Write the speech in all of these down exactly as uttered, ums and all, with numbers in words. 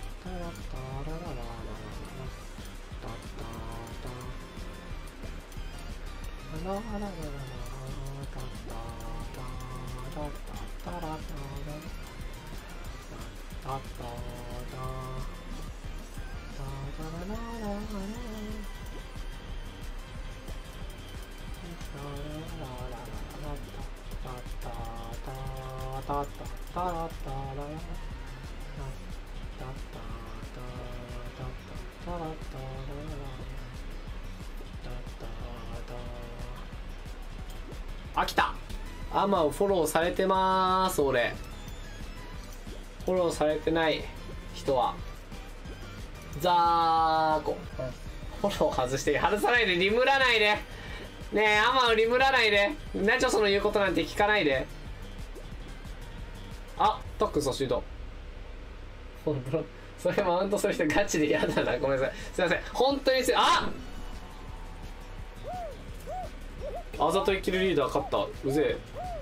あ、来た。アマをフォローされてまーす。俺フォローされてない人はザーコ、フォロー外して外さないで、リムらないでねえ。アマをリムらないで。ナチョソの言うことなんて聞かないで。あ、タック差し入れた。ほんとそれマウントする人ガチで嫌だな。ごめんなさい、すいません、本当にすいあっあざといキルリーダー勝った。うぜえ。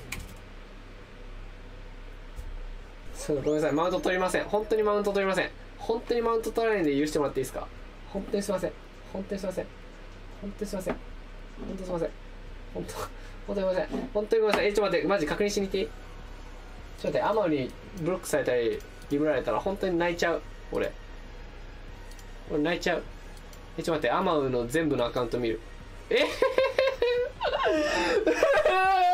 そう、ごめんなさい、マウント取りません。本当にマウント取りません。本当にマウント取らないんで許してもらっていいですか。本当にすいません。本当にすいません。本当にすいません。本当にすいません。本当本当にごめんなさい。本当にごめんなさい。え、ちょっと待って、マジ確認しに行っていい？ちょっと待って、アマにブロックされたりリムられたら本当に泣いちゃう。俺俺泣いちゃう。え、ちょっと待って、アマウの全部のアカウント見る。えへへへへ